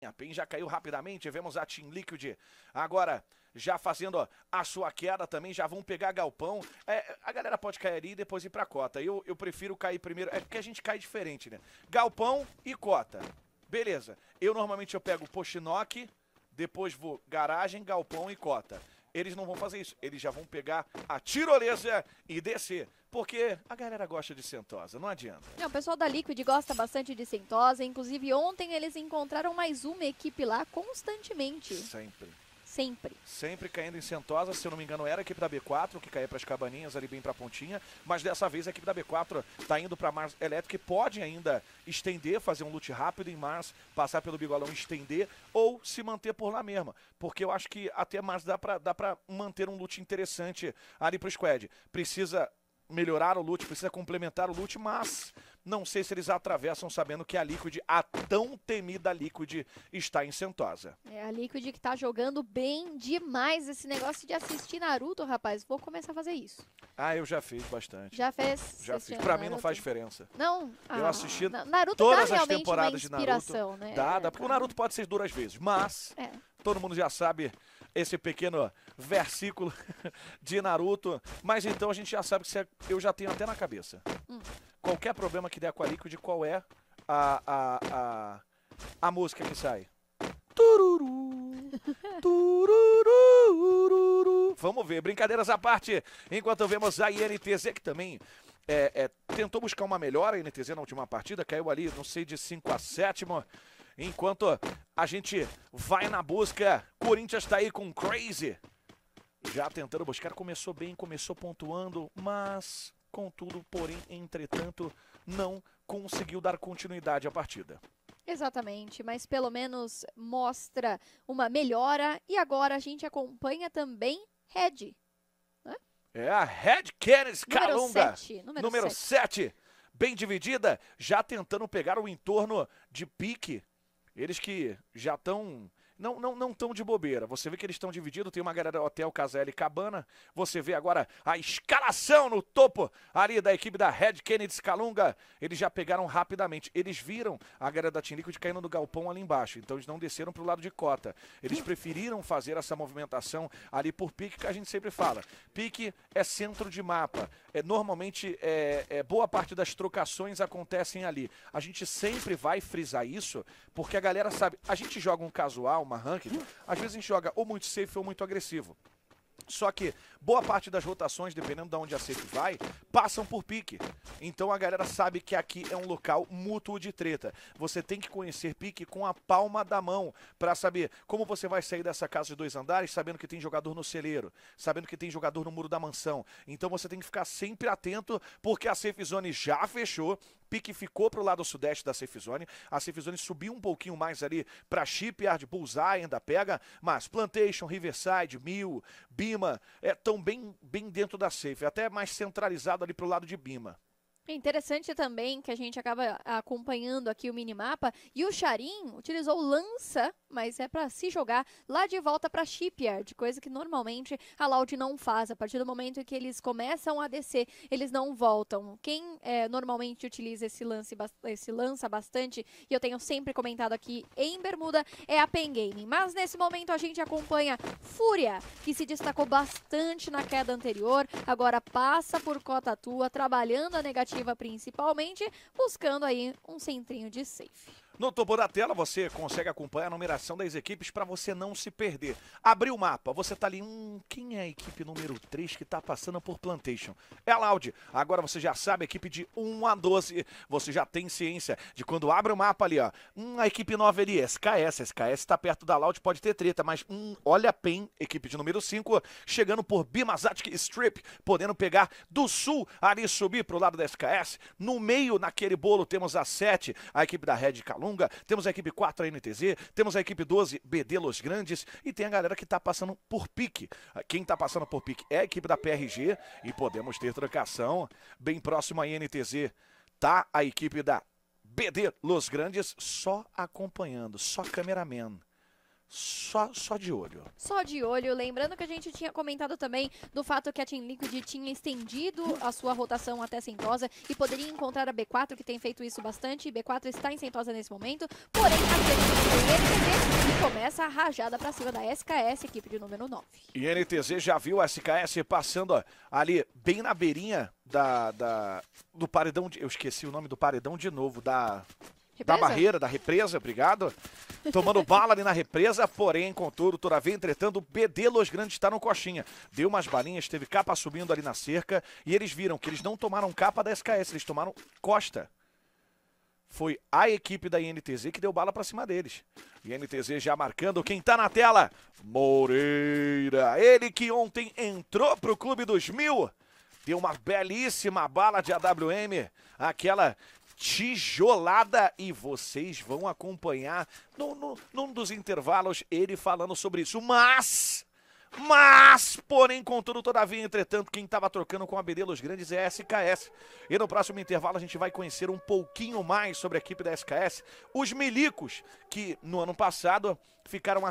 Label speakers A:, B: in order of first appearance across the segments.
A: A PEN já caiu rapidamente, vemos a Team Liquid agora já fazendo a sua queda também, já vão pegar galpão. A galera pode cair ali e depois ir pra cota. Eu prefiro cair primeiro, é porque a gente cai diferente, né? Galpão e cota. Beleza. Normalmente eu pego Pochinock, depois vou garagem, galpão e cota. Eles não vão fazer isso, eles já vão pegar a tirolesa e descer. Porque a galera gosta de Sentosa, não adianta.
B: Não, o pessoal da Liquid gosta bastante de Sentosa. Inclusive, ontem eles encontraram mais uma equipe lá constantemente.
A: Sempre. Sempre caindo em Sentosa, se eu não me engano era a equipe da B4, que caía para as cabaninhas ali bem para a pontinha, mas dessa vez a equipe da B4 tá indo para Mars Elétrica e pode ainda estender, fazer um loot rápido em Mars, passar pelo Bigolão, estender ou se manter por lá mesmo, porque eu acho que até Mars dá para manter um loot interessante ali pro squad. Precisa melhorar o loot, precisa complementar o loot, mas não sei se eles atravessam sabendo que a Liquid, a tão temida Liquid, está em Sentosa.
B: É a Liquid que tá jogando bem demais. Esse negócio de assistir Naruto, rapaz, vou começar a fazer isso.
A: Ah, eu já fiz bastante.
B: Já fez?
A: Já fiz. Pra mim não faz diferença.
B: Não?
A: Eu assisti
B: Naruto
A: todas
B: dá
A: as temporadas
B: uma
A: de Naruto.
B: Né?
A: Dá, porque o Naruto pode ser 2 vezes, mas todo mundo já sabe esse pequeno versículo de Naruto, mas então a gente já sabe que eu já tenho até na cabeça. Qualquer problema que der com a Liquid, qual é a música que sai? Tururu, tururu. Vamos ver, brincadeiras à parte, enquanto vemos a INTZ, que também tentou buscar uma melhora, a INTZ na última partida, caiu ali, não sei, de 5-7, enquanto a gente vai na busca. Corinthians tá aí com Crazy, já tentando buscar, começou bem, começou pontuando, mas contudo, porém, entretanto, não conseguiu dar continuidade à partida.
B: Exatamente, mas pelo menos mostra uma melhora e agora a gente acompanha também Red. Né?
A: É a Red Canids Calunga, número 7, bem dividida, já tentando pegar o entorno de pique. Eles que já estão, não tão de bobeira. Você vê que eles estão divididos, tem uma galera Hotel Casale Cabana. Você vê agora a escalação no topo ali da equipe da Red Kennedy Calunga. Eles já pegaram rapidamente. Eles viram a galera da Team Liquid caindo no galpão ali embaixo. Então eles não desceram pro lado de cota. Eles preferiram fazer essa movimentação ali por pique, que a gente sempre fala. Pique é centro de mapa. Normalmente, boa parte das trocações acontecem ali. A gente sempre vai frisar isso, porque a galera sabe, a gente joga um casual, uma ranked, às vezes a gente joga ou muito safe ou muito agressivo. Só que boa parte das rotações, dependendo de onde a safe vai, passam por pique. Então a galera sabe que aqui é um local mútuo de treta. Você tem que conhecer pique com a palma da mão para saber como você vai sair dessa casa de 2 andares, sabendo que tem jogador no celeiro, sabendo que tem jogador no muro da mansão. Então você tem que ficar sempre atento, porque a safe zone já fechou. Pique ficou pro lado sudeste da safe zone. A safe zone subiu um pouquinho mais ali pra Shipyard, Bullseye ainda pega, mas Plantation, Riverside, Mill, Bima, estão bem dentro da safe, até mais centralizado ali pro lado de Bima.
B: É interessante também que a gente acaba acompanhando aqui o minimapa e o Charin utilizou lança, mas é para se jogar lá de volta para Shipyard, coisa que normalmente a Loud não faz. A partir do momento em que eles começam a descer, eles não voltam. Quem normalmente utiliza esse lança bastante, e eu tenho sempre comentado aqui em Bermuda, é a PEN Gaming. Mas nesse momento a gente acompanha Fúria, que se destacou bastante na queda anterior, agora passa por cota tua, trabalhando a negativa principalmente, buscando aí um centrinho de safe.
A: No topo da tela você consegue acompanhar a numeração das equipes para você não se perder. Abriu o mapa, você tá ali, quem é a equipe número 3 que tá passando por Plantation? É a Loud. Agora você já sabe, a equipe de 1 a 12, você já tem ciência de quando abre o mapa ali, ó. A equipe 9 ali, SKS tá perto da Loud, pode ter treta, mas olha a PEN, equipe de número 5, chegando por Bimazatic Strip, podendo pegar do sul ali, subir pro lado da SKS. No meio, naquele bolo, temos a 7, a equipe da Red Calunga. Temos a equipe 4, a NTZ, temos a equipe 12, BD Los Grandes, e tem a galera que tá passando por pique. Quem tá passando por pique é a equipe da PRG, e podemos ter trocação bem próximo à INTZ. Tá a equipe da BD Los Grandes só acompanhando, só cameraman. Só de olho.
B: Só de olho. Lembrando que a gente tinha comentado também do fato que a Team Liquid tinha estendido a sua rotação até Sentosa e poderia encontrar a B4, que tem feito isso bastante. B4 está em Sentosa nesse momento. Porém, a essa rajada pra cima da SKS, equipe de número 9.
A: E NTZ já viu a SKS passando ali bem na beirinha do paredão, eu esqueci o nome do paredão de novo, da barreira, da represa, obrigado. Tomando bala ali na represa, porém, contudo, todavia, entretanto, o BD Los Grandes está no coxinha. Deu umas balinhas, teve capa subindo ali na cerca e eles viram que eles não tomaram capa da SKS, eles tomaram costa. Foi a equipe da INTZ que deu bala pra cima deles. INTZ já marcando quem tá na tela. Moreira, ele que ontem entrou pro Clube dos 1000. Deu uma belíssima bala de AWM, aquela tijolada, e vocês vão acompanhar num dos intervalos ele falando sobre isso. Mas, porém, contudo, todavia, entretanto, quem estava trocando com a BD Los Grandes é a SKS. E no próximo intervalo a gente vai conhecer um pouquinho mais sobre a equipe da SKS. Os milicos, que no ano passado ficaram a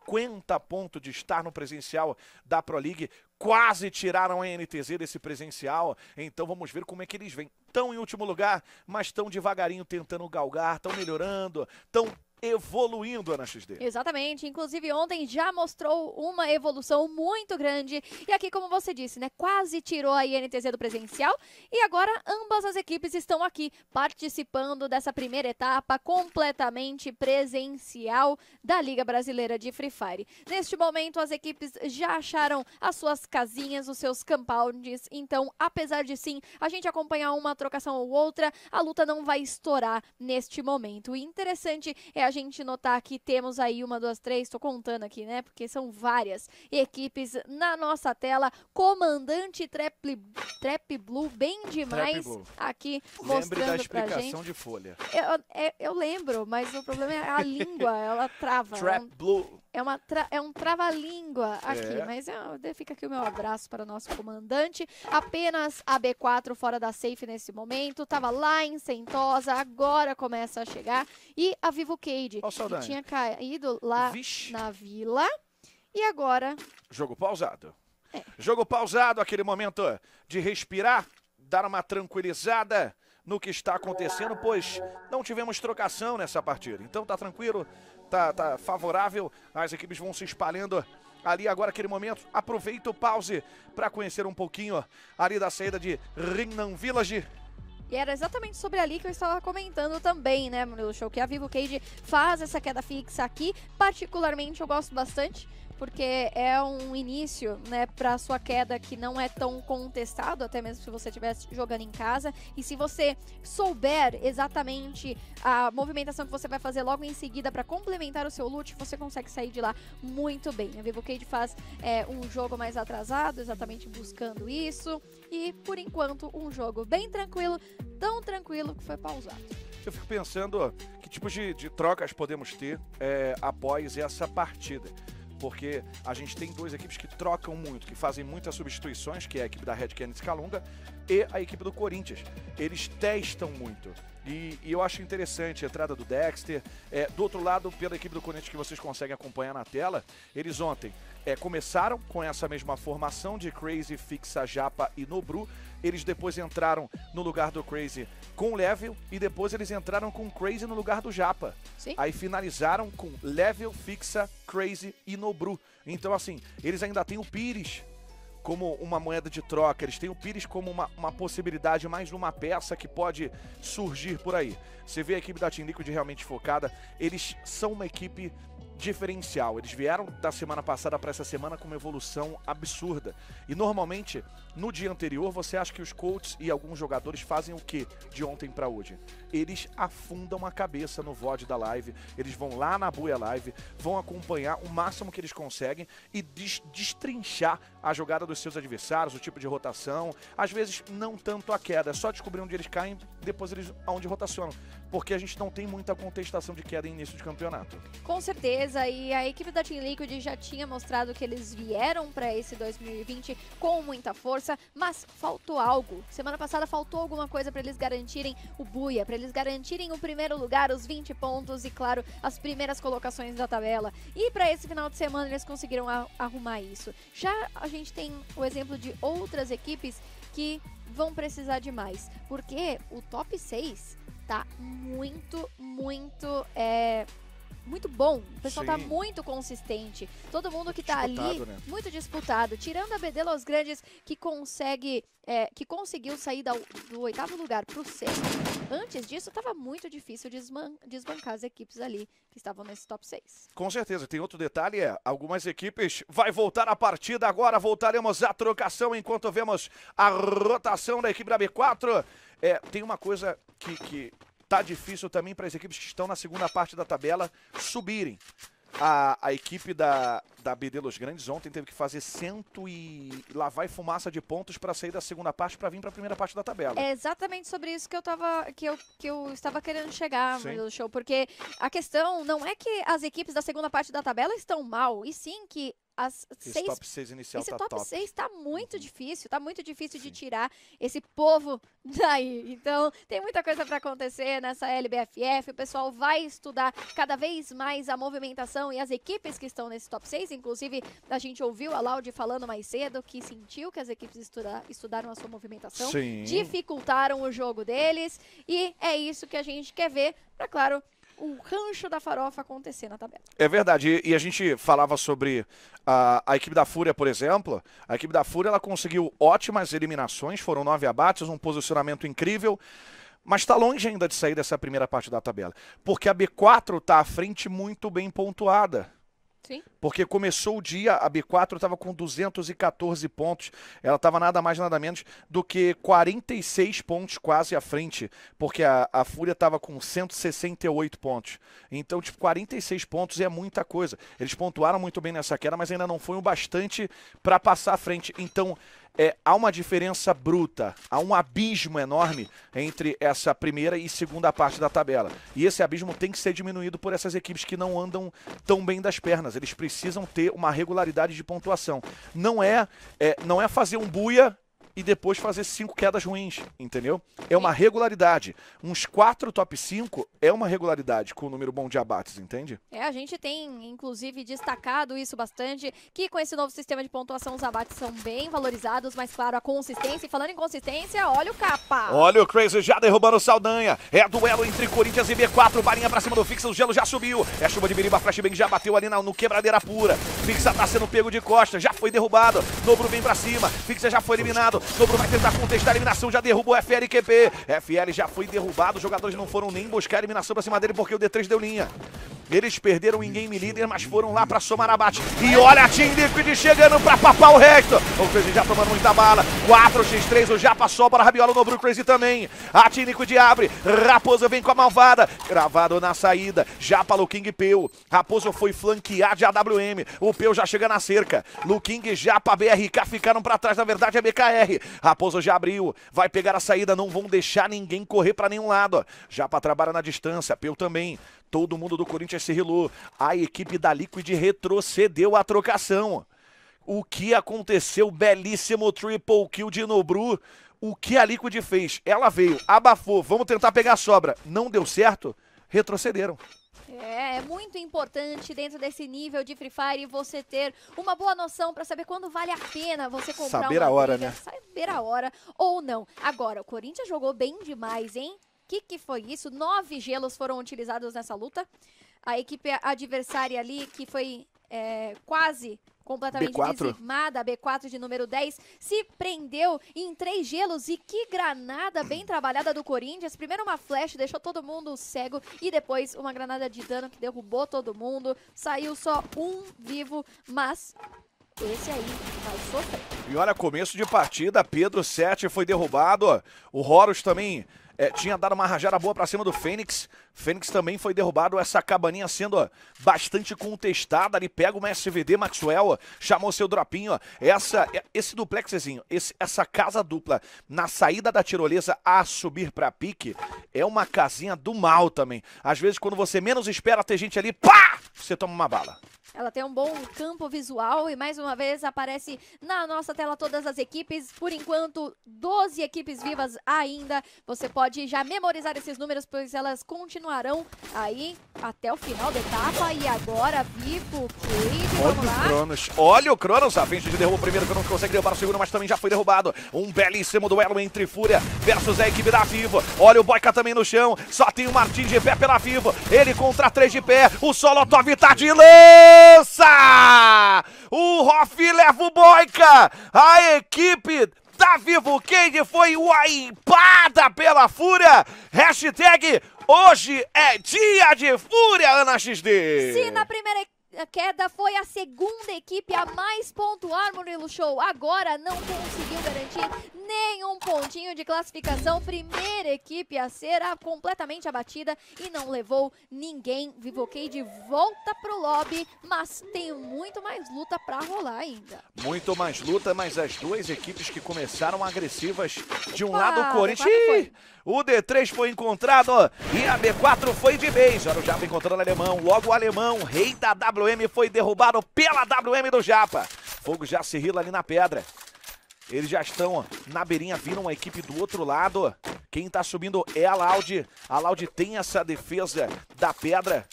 A: 50 pontos de estar no presencial da Pro League, quase tiraram a NTZ desse presencial. Então vamos ver como é que eles vêm. Estão em último lugar, mas estão devagarinho tentando galgar, estão melhorando, estão evoluindo, Ana XD.
B: Exatamente, inclusive ontem já mostrou uma evolução muito grande e aqui, como você disse, né, quase tirou a INTZ do presencial e agora ambas as equipes estão aqui participando dessa primeira etapa completamente presencial da Liga Brasileira de Free Fire. Neste momento as equipes já acharam as suas casinhas, os seus compounds, então apesar de sim a gente acompanhar uma trocação ou outra, a luta não vai estourar neste momento. O interessante é a gente notar que temos aí 1, 2, 3, tô contando aqui, né, porque são várias equipes na nossa tela. Comandante Trap Blue, bem demais, aqui mostrando
A: da explicação
B: pra gente.
A: de folha.
B: Eu lembro, mas o problema é a língua, ela trava.
A: Trap Blue.
B: É um trava-língua aqui, mas fica aqui o meu abraço para o nosso comandante. Apenas a B4 fora da safe nesse momento, tava lá em Sentosa, agora começa a chegar. E a Vivo Cade, que tinha caído lá na vila, e agora...
A: Jogo pausado. Jogo pausado, aquele momento de respirar, dar uma tranquilizada no que está acontecendo, pois não tivemos trocação nessa partida. Então tá tranquilo, tá favorável, as equipes vão se espalhando ali agora, aquele momento. Aproveita o pause para conhecer um pouquinho ali da saída de Rinnan Village.
B: E era exatamente sobre ali que eu estava comentando também, né, no show, que a Vivo Cade faz essa queda fixa aqui. Particularmente eu gosto bastante, porque é um início, né, para sua queda que não é tão contestado, até mesmo se você estivesse jogando em casa. E se você souber exatamente a movimentação que você vai fazer logo em seguida para complementar o seu loot, você consegue sair de lá muito bem. A Vivo Cade faz um jogo mais atrasado, exatamente buscando isso. E, por enquanto, um jogo bem tranquilo, tão tranquilo que foi pausado.
A: Eu fico pensando que tipos de trocas podemos ter após essa partida. Porque a gente tem duas equipes que trocam muito, que fazem muitas substituições, que é a equipe da Red Canids Calunga e a equipe do Corinthians. Eles testam muito. E eu acho interessante a entrada do Dexter. Do outro lado, pela equipe do Corinthians, que vocês conseguem acompanhar na tela, eles ontem começaram com essa mesma formação de Crazy, Fixa, Japa e Nobru. Eles depois entraram no lugar do Crazy com o Level e depois eles entraram com o Crazy no lugar do Japa.
B: Sim.
A: Aí finalizaram com Level, Fixa, Crazy e Nobru. Então, assim, eles ainda têm o Pires como uma moeda de troca, eles têm o Pires como uma possibilidade, mais uma peça que pode surgir por aí. Você vê a equipe da Team Liquid realmente focada, eles são uma equipe diferencial. Eles vieram da semana passada para essa semana com uma evolução absurda. E normalmente, no dia anterior, você acha que os coaches e alguns jogadores fazem o quê de ontem para hoje? Eles afundam a cabeça no VOD da live, eles vão lá na Buia Live, vão acompanhar o máximo que eles conseguem e destrinchar a jogada dos seus adversários, o tipo de rotação, às vezes não tanto a queda, é só descobrir onde eles caem, depois eles aonde rotacionam, porque a gente não tem muita contestação de queda em início de campeonato.
B: Com certeza, e a equipe da Team Liquid já tinha mostrado que eles vieram para esse 2020 com muita força, mas faltou algo. Semana passada faltou alguma coisa para eles garantirem o Buia, para eles garantirem o primeiro lugar, os 20 pontos e, claro, as primeiras colocações da tabela. E para esse final de semana eles conseguiram arrumar isso. Já a gente tem o exemplo de outras equipes que vão precisar de mais, porque o top 6 tá muito muito bom. O pessoal tá muito consistente. Todo mundo que tá ali, muito disputado. Tirando a BD Los Grandes, que conseguiu sair do 8º lugar pro 6º. Antes disso, tava muito difícil desbancar as equipes ali que estavam nesse top 6.
A: Com certeza. Tem outro detalhe, algumas equipes vai voltar a partida agora. Voltaremos à trocação enquanto vemos a rotação da equipe da B4. Tem uma coisa que tá difícil também para as equipes que estão na segunda parte da tabela subirem. A equipe da BD Los Grandes ontem teve que fazer lá vai fumaça de pontos para sair da segunda parte para vir para a primeira parte da tabela.
B: É exatamente sobre isso que eu estava querendo chegar no show, porque a questão não é que as equipes da segunda parte da tabela estão mal, e sim que esse
A: top 6 inicial
B: esse
A: tá
B: top
A: top.
B: 6 tá muito difícil, de tirar esse povo daí. Então, tem muita coisa para acontecer nessa LBFF, o pessoal vai estudar cada vez mais a movimentação e as equipes que estão nesse top 6, inclusive a gente ouviu a Loud falando mais cedo que sentiu que as equipes estudaram a sua movimentação, dificultaram o jogo deles, e é isso que a gente quer ver, para claro, o rancho da farofa acontecer na tabela.
A: É verdade, e a gente falava sobre a equipe da Fúria, por exemplo. A equipe da Fúria, ela conseguiu ótimas eliminações, foram 9 abates, um posicionamento incrível, mas está longe ainda de sair dessa primeira parte da tabela, porque a B4 está à frente muito bem pontuada.
B: Sim.
A: Porque começou o dia, a B4 estava com 214 pontos, ela estava nada mais nada menos do que 46 pontos quase à frente, porque a Fúria estava com 168 pontos. Então, tipo, 46 pontos é muita coisa. Eles pontuaram muito bem nessa queda, mas ainda não foi o bastante para passar à frente. Então, há uma diferença bruta, há um abismo enorme entre essa primeira e segunda parte da tabela. E esse abismo tem que ser diminuído por essas equipes que não andam tão bem das pernas. Eles precisam ter uma regularidade de pontuação. Não é fazer um buia e depois fazer 5 quedas ruins, entendeu? É uma regularidade. Uns 4 top 5 é uma regularidade com um número bom de abates, entende?
B: A gente tem, inclusive, destacado isso bastante, que com esse novo sistema de pontuação os abates são bem valorizados, mas claro, a consistência, e falando em consistência, olha o capa!
A: Olha o Crazy já derrubando o Saldanha, duelo entre Corinthians e B4, balinha pra cima do Fixa, o gelo já subiu, chuva de biriba, flashbang já bateu ali no quebradeira pura, Fixa tá sendo pego de costa, já foi derrubado, Nobru vem pra cima, Fixa já foi eliminado, Nobru vai tentar contestar a eliminação, já derrubou FL e QP. FL já foi derrubado, os jogadores não foram nem buscar a eliminação pra cima dele porque o D3 deu linha. Eles perderam o in-game líder, mas foram lá pra somar abate. E olha a Team Liquid chegando pra papar o resto. O Crazy já tomando muita bala. 4x3, o Japa sobra, a Rabiola, o Nobru, Crazy também. A Team Liquid abre, Raposo vem com a malvada. Gravado na saída, Japa, Luking e Peu. Raposo foi flanquear de AWM. O Peu já chega na cerca. Luking, Japa, BRK ficaram pra trás, na verdade é BKR. Raposo já abriu, vai pegar a saída, não vão deixar ninguém correr pra nenhum lado. Japa trabalha na distância, Peu também. Todo mundo do Corinthians se rilou. A equipe da Liquid retrocedeu a trocação. O que aconteceu? Belíssimo triple kill de Nobru. O que a Liquid fez? Ela veio, abafou, vamos tentar pegar a sobra. Não deu certo, retrocederam.
B: É muito importante dentro desse nível de Free Fire você ter uma boa noção para saber quando vale a pena você comprar
A: saber a hora,
B: briga,
A: né?
B: Saber a hora ou não. Agora, o Corinthians jogou bem demais, hein? Que foi isso? 9 gelos foram utilizados nessa luta. A equipe adversária ali, que foi quase completamente dizimada, a B4 de número 10, se prendeu em 3 gelos. E que granada bem trabalhada do Corinthians. Primeiro uma flash, deixou todo mundo cego. E depois uma granada de dano que derrubou todo mundo. Saiu só um vivo, mas esse aí vai sofrer.
A: E olha, começo de partida, Pedro 7 foi derrubado. O Horus também tinha dado uma rajada boa pra cima do Fênix. Fênix também foi derrubado, essa cabaninha sendo bastante contestada. Ali pega uma SVD, Maxwell chamou seu dropinho. Esse duplexzinho, essa casa dupla na saída da tirolesa a subir pra pique, é uma casinha do mal também. Às vezes quando você menos espera ter gente ali, pá! Você toma uma bala.
B: Ela tem um bom campo visual e mais uma vez aparece na nossa tela todas as equipes. Por enquanto, 12 equipes vivas ainda. Você pode já memorizar esses números, pois elas continuarão aí até o final da etapa. E agora, Vivo, Cade, vamos lá.
A: Cronos. Olha o Cronos, a frente de derrubo o primeiro, que não consegue derrubar o segundo, mas também já foi derrubado. Um belíssimo duelo entre Fúria versus a equipe da Vivo. Olha o Boyka também no chão, só tem o Martin de pé pela Vivo. Ele contra 3 de pé, o Solotov tá de lança! O Hoff leva o Boyka, a equipe da Vivo Cade foi wipada pela Fúria. Hashtag hoje é dia de Fúria, Ana XD.
B: Se na primeira queda foi a segunda equipe a mais pontuar, Murilo Show. Agora não conseguiu garantir nenhum pontinho de classificação. Primeira equipe a ser completamente abatida e não levou ninguém. Vivo Cade volta pro lobby, mas tem muito mais luta pra rolar ainda.
A: Muito mais luta, mas as duas equipes que começaram agressivas. De um lado o Corinthians, o D3 foi encontrado e a B4 foi de base. Olha o Japa encontrando o alemão. Logo o alemão, rei da WM, foi derrubado pela WM do Japa. Fogo já se rila ali na pedra. Eles já estão na beirinha, viram uma equipe do outro lado. Quem tá subindo é a Loud. A Loud tem essa defesa da pedra.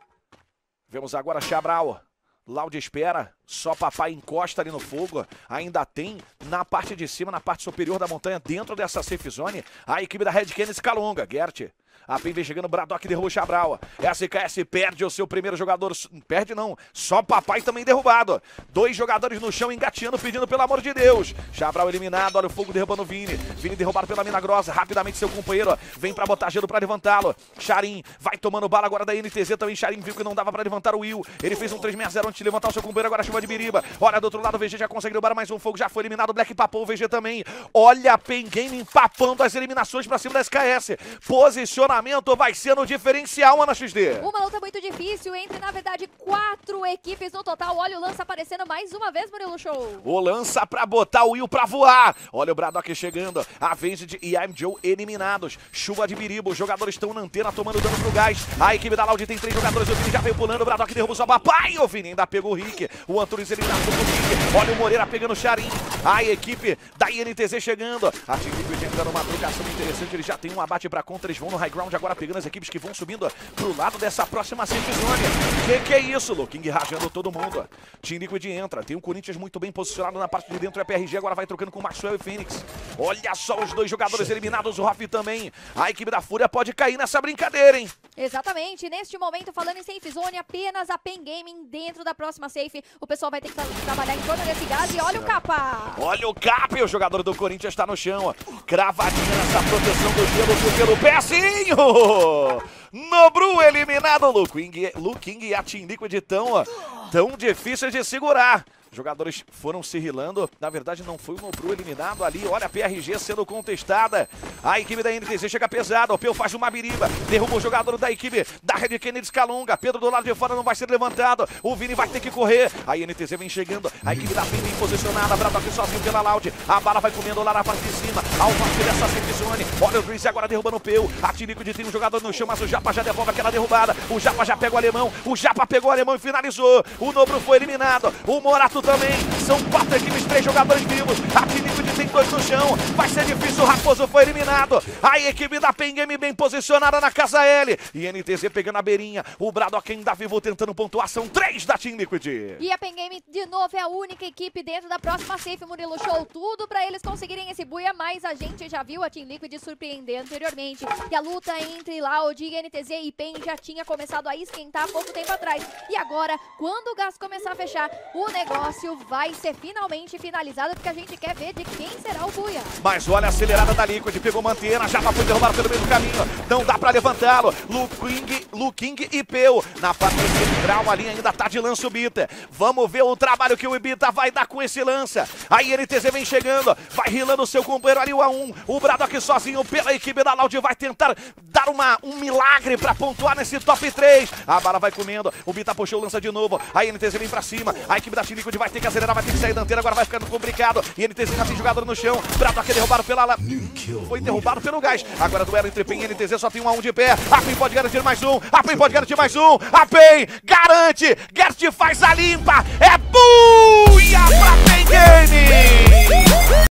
A: Vemos agora Chabral. Loud espera, só papai encosta ali no fogo. Ainda tem na parte de cima, na parte superior da montanha, dentro dessa safe zone, a equipe da Red Canids Calunga. Gert, a PIN vem chegando, Braddock derruba o Chabral. SKS perde o seu primeiro jogador, perde não, só papai também derrubado. 2 jogadores no chão engateando, pedindo pelo amor de Deus. Chabral eliminado, olha o fogo derrubando o Vini. Vini derrubado pela Milagrosa, rapidamente seu companheiro vem pra botar gelo pra levantá-lo. Charim vai tomando bala agora da NTZ também. Charim viu que não dava pra levantar o Will. Ele fez um 360 antes de levantar o seu companheiro, agora chuva de biriba. Olha do outro lado, o VG já consegue derrubar mais um fogo, já foi eliminado. O Black papou o VG também. Olha a Pen Game empapando as eliminações pra cima da SKS. Posicionamento vai ser no diferencial, Ana XD.
B: Uma luta muito difícil entre, na verdade, 4 equipes no total. Olha o Lança aparecendo mais uma vez, Murilo Show.
A: O Lança pra botar o Will pra voar. Olha o Braddock chegando. A Avenged e a Joe eliminados. Chuva de biriba. Os jogadores estão na antena tomando dano pro gás. A equipe da Loud tem 3 jogadores. O Vini já veio pulando. O Braddock derruba o seu papai. O Vini ainda pegou o Rick. O Antunes eliminado do Rick. Olha o Moreira pegando o Charim. A equipe da INTZ chegando. A Team Liquid entrando numa trocação interessante. Eles já tem um abate pra contra. Eles vão no high ground agora pegando as equipes que vão subindo pro lado dessa próxima safe zone. Que é isso, Luking rajando todo mundo. Team Liquid entra. Tem um Corinthians muito bem posicionado na parte de dentro. O PRG agora vai trocando com o Maxwell e Phoenix. Olha só os 2 jogadores eliminados. O Hoff também. A equipe da Fúria pode cair nessa brincadeira, hein?
B: Exatamente. Neste momento, falando em safe zone, apenas a Pen Gaming dentro da próxima safe. O pessoal vai ter que trabalhar em torno desse gás. E olha o Capa.
A: Olha o Capa. O jogador do Corinthians está no chão. Cravadinha nessa proteção do gelo pelo pezinho. Nobru eliminado. Luking e a Team Liquid tão difíceis de segurar. Jogadores foram se rilando. Na verdade, não foi o Nobru eliminado ali. Olha a PRG sendo contestada. A equipe da NTZ chega pesada. O Peu faz uma biriba. Derruba o jogador da equipe da Red Canids Calunga. Pedro do lado de fora não vai ser levantado. O Vini vai ter que correr. A NTZ vem chegando. A equipe da PIN bem posicionada. Braddock sozinho pela Loud. A bala vai comendo lá na parte de cima. Ao norte dessa safe zone. Olha o Grease agora derrubando o Peu. A Team Liquid tem um jogador no chão, mas o Japa já devolve aquela derrubada. O Japa já pega o alemão. O Japa pegou o alemão e finalizou. O Nobru foi eliminado. O Morato também. São 4 equipes, 3 jogadores vivos. A Team Liquid tem 2 no chão. Vai ser difícil, o Raposo foi eliminado. A equipe da Pen Game bem posicionada na casa L. E NTZ pegando a beirinha. O Braddock ainda vivo tentando pontuar. São 3 da Team Liquid.
B: E a Pen Game, de novo, é a única equipe dentro da próxima safe, Murilo Show. Tudo pra eles conseguirem esse buia, mas a gente já viu a Team Liquid surpreender anteriormente. E a luta entre Loud e NTZ e Pen já tinha começado a esquentar há pouco tempo atrás. E agora, quando o gás começar a fechar, o negócio vai ser finalmente finalizado, porque a gente quer ver de quem será o buia.
A: Mas olha a acelerada da Liquid, pegou Mantena, já foi derrubado pelo meio do caminho, não dá pra levantá-lo. Luking e Peu na parte central ali ainda tá de lança o Bita. Vamos ver o trabalho que o Ibita vai dar com esse lança. A INTZ vem chegando, vai rilando o seu companheiro ali o A1. O Braddock sozinho pela equipe da Loud vai tentar dar um milagre pra pontuar nesse top 3. A bala vai comendo, o Bita puxou o lança de novo. A INTZ vem pra cima, a equipe da Team Liquid vai ter que acelerar, vai ter que sair da antena, agora vai ficando complicado. E NTZ já tem jogador Vitor no chão. Bradock é derrubado pela... Foi derrubado pelo Gás. Agora duelo entre PEN e NTZ, só tem 1 a 1 de pé. A PEN pode garantir mais um. A PEN pode garantir mais um. A PEN garante. Gert faz a limpa. É buia pra PEN Game.